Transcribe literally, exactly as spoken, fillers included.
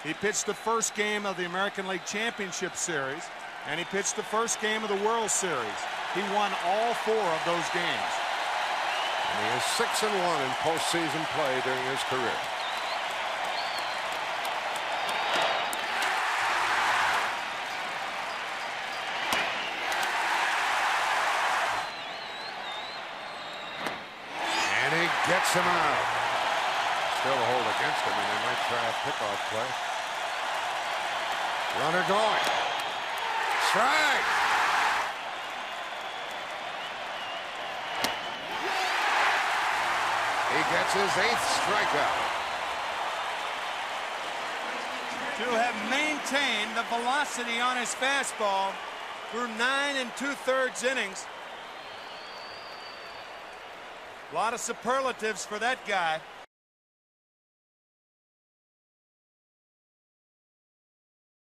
He pitched the first game of the American League Championship Series, and he pitched the first game of the World Series. He won all four of those games. And he is six and one in postseason play during his career. And he gets him out. Still a hold against him, and they might try a pickoff play. Runner going. Strike. He gets his eighth strikeout. To have maintained the velocity on his fastball through nine and two-thirds innings. A lot of superlatives for that guy.